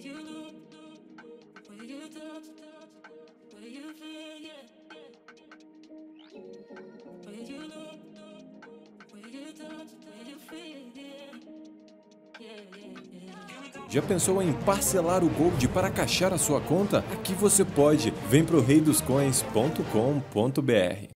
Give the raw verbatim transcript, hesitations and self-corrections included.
Já pensou em parcelar o Gold para caixar a sua conta? Aqui você pode. Vem pro rei dos coins ponto com ponto br.